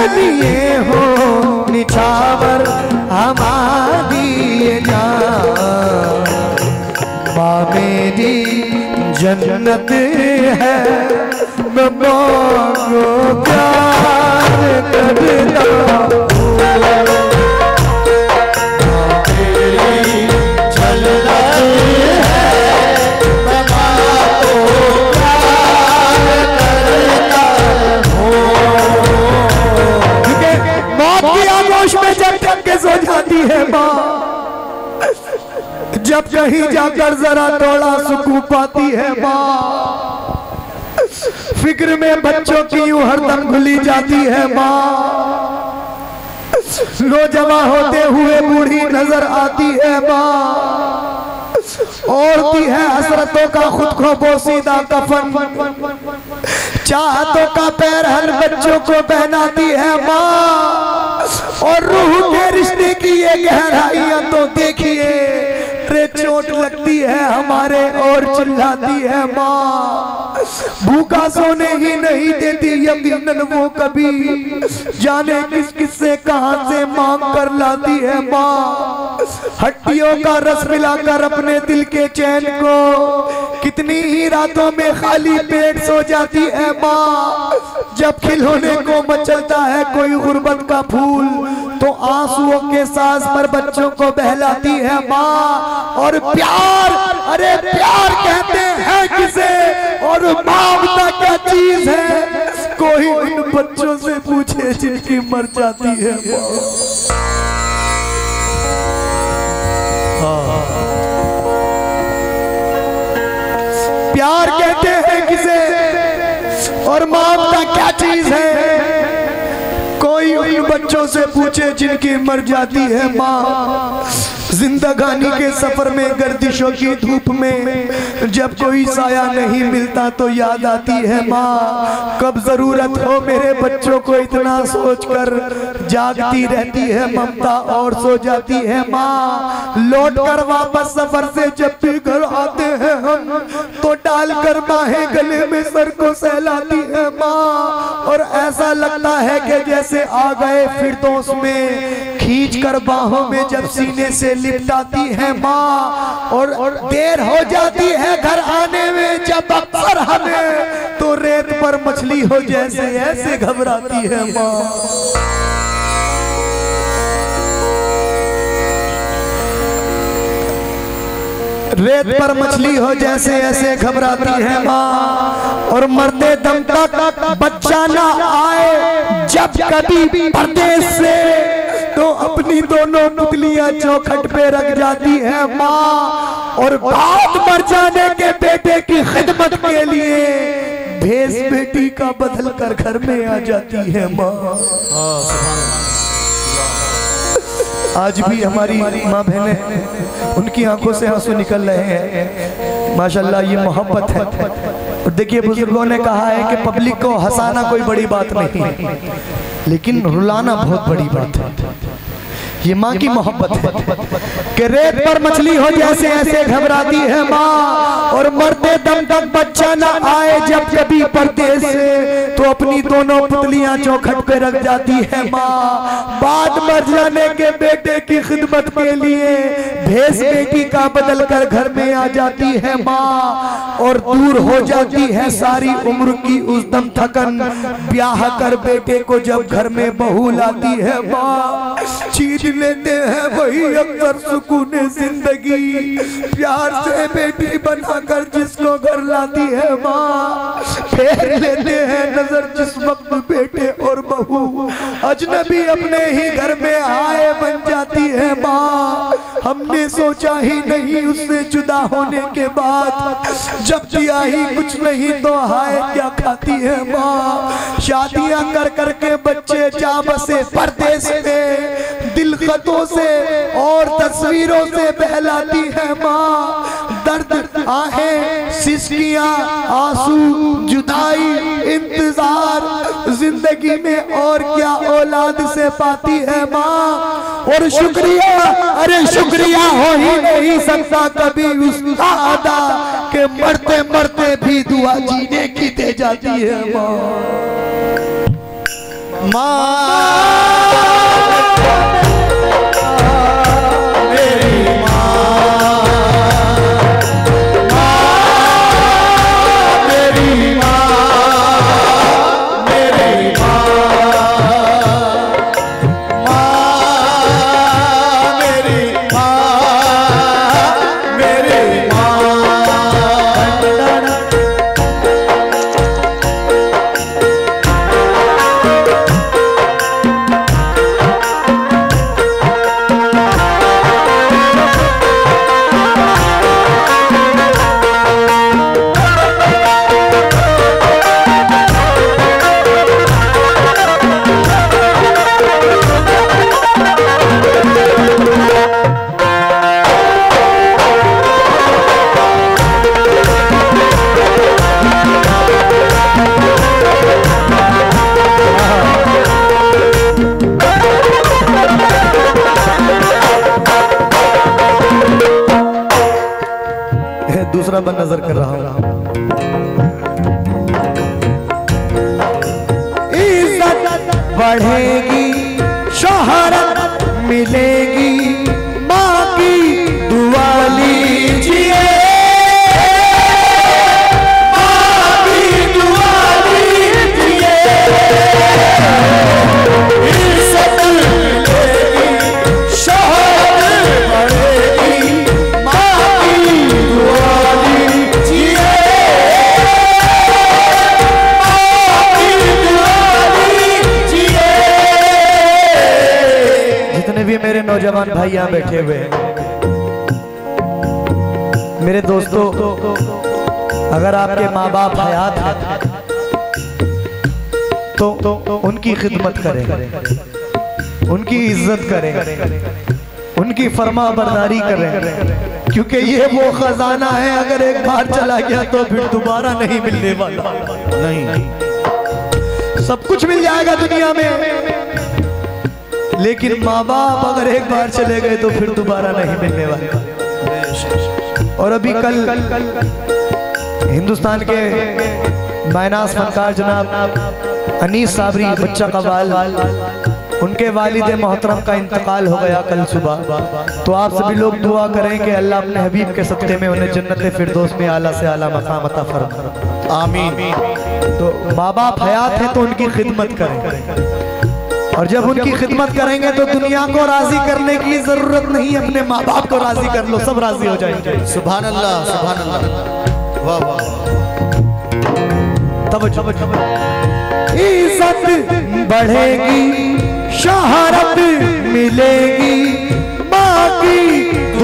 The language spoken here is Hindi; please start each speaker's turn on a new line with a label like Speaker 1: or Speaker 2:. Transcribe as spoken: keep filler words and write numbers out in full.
Speaker 1: लिए हो निछावर हमारी जान। माँ मेरी जन्नत है, मैं माँ को प्यार करता हूँ। सो जाती है माँ, जब कहीं जाकर जरा थोड़ा सुकून पाती है माँ। फिक्र में बच्चों की यूं हरदम भूली जाती है माँ। नौजवान होते हुए बूढ़ी नजर आती है माँ। ओढ़ती है हसरतों का खुद को बोसीदा कफन, चाहतों का पैरहन बच्चों को पहनाती है माँ। और रूह के रिश्ते की ये गहराइयां तो देखिए, रे चोट लगती है हमारे और चिल्लाती है माँ। भूखा सोने ही नहीं देती यकीनन वो कभी, जाने किस किस से कहां से मांग कर लाती है माँ। हड्डियों का रस मिलाकर अपने दिल के चैन को कितनी ही रातों में खाली पेट सो जाती है माँ। जब खिलौने को मचलता है कोई गुर्बत का फूल, तो आंसुओं के सांस पर बच्चों को बहलाती है माँ। और प्यार, अरे प्यार कहते हैं किसे, और ममता क्या चीज है, कोई उन बच्चों से पूछे जिनकी मर जाती है माँ। प्यार कहते हैं किसे, और ममता क्या चीज है, कोई उन बच्चों से पूछे जिनकी मर जाती है माँ। जिंदगानी के सफर में गर्दिशों की धूप में जब कोई साया नहीं मिलता तो याद आती है माँ। कब जरूरत हो मेरे बच्चों को इतना सोचकर जागती रहती है ममता और सो जाती है माँ। लौट कर वापस सफर से जब भी घर आते हैं हम, तो डालकर बाहें गले में सर को सहलाती है माँ। और ऐसा लगता है कि जैसे आ गए फिरदौस में, खींच कर बाहों में जब सीने से लिपटाती है माँ। और, और देर हो जाती है घर आने में जब अक्सर हमें, तो रेत पर मछली हो जैसे ऐसे घबराती है माँ। रेत पर मछली हो जैसे ऐसे घबराती है माँ। और मरते दम तक बच्चा ना आए जब कभी परदेश से, तो अपनी दोनों पुतलियां चौखट पे रख जाती है माँ। और बात मर जाने के बेटे की खिदमत के लिए भेष बेटी का बदल कर घर में आ जाती है माँ। आज भी हमारी माँ बहनें, उनकी आंखों से आंसू निकल रहे हैं माशाल्लाह। ये मोहब्बत है। और देखिए बुजुर्गों ने कहा है कि पब्लिक को हंसाना कोई बड़ी बात नहीं है, लेकिन रुलाना बहुत बड़ी बात है। ये माँ की मोहब्बत है कि रेत पर मछली हो जैसे ऐसे घबराती है माँ। और मरते दम तक बच्चा ना आए जब कभी परदेश से, तो अपनी दोनों पुतलियां चौखट पे रख जाती है माँ। बाद मर जाने के बेटे की खिदमत के लिए भेष बेटी का बदल कर घर में आ जाती है माँ। और दूर हो जाती है सारी उम्र की उस दम थकन, ब्याह कर बेटे को जब घर में बहू लाती है माँ। चीज लेते हैं वही अक्सर सुकून जिंदगी, प्यार से बेटी बनाकर जिसको घर लाती है माँ। फेर लेते हैं नजर जिस वक्त बेटे और बहू अजनबी अपने ही घर में आए बन जाती है माँ। हमने सोचा ही नहीं उससे जुदा होने के बाद, जब दिया ही कुछ नहीं तो हाय क्या खाती है माँ। शादियां कर करके बच्चे जा बसे परदेश में, दिल खतों से और तस्वीरों से बहलाती है माँ। दर्द आहें सिसकियां आंसू जुदाई इंतजार जिंदगी में और क्या औलाद से पाती है माँ। और शुक्रिया, अरे शुक्रिया हो ही नहीं सकता कभी उसका अदा के मरते मरते भी दुआ जीने की दे जाती है माँ। दूसरा बन नजर कर रहा हूं। इज्जत बढ़ेगी, शोहरत मिलेगी, माँ की दुआ लीजिए, माँ की दुआ लीजिए। इज्जत मिलेगी, शोहरत बढ़ेगी, माँ की दुआ भी मेरे नौजवान भाई यहाँ बैठे हुए हैं, मेरे दोस्तों, अगर आपके माँ बाप हयात हैं तो उनकी खिदमत करें, उनकी इज्जत करें, उनकी फरमा बरदारी करें, क्योंकि ये वो खजाना है अगर एक बार चला गया तो फिर दोबारा नहीं मिलने वाला। नहीं, सब कुछ मिल जाएगा दुनिया में, लेकिन माँ बाप अगर एक बार चले गए तो फिर दोबारा नहीं मिलने वाले। और अभी कल हिंदुस्तान के मायनास फनकार जनाब अनीस साबरी बच्चा कवाल, उनके वालिद मोहतरम का इंतकाल हो गया कल सुबह। तो आप सभी लोग दुआ करें कि अल्लाह अपने हबीब के सदक़े में उन्हें जन्नत फिरदौस में आला से आला मकाम अता फरमाए, आमीन। तो माँ बाप हयात है तो उनकी खिदमत करें, और जब उनकी खिदमत करेंगे तो दुनिया को राजी करने की जरूरत नहीं, अपने माँ बाप को राजी कर लो, सब राजी हो जाएंगे। सुभान अल्लाह, सुभान अल्लाह, वाह वाह। तवज्जो, इज्जत बढ़ेगी, शोहरत मिलेगी, माँ की